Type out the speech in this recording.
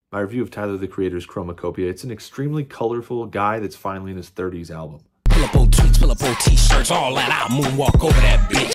My review of Tyler, the Creator's CHROMAKOPIA. It's an extremely colorful guy that's finally in his 30s album. Pull up old tweets, pull up old t-shirts, all that. I'll moonwalk over that bitch.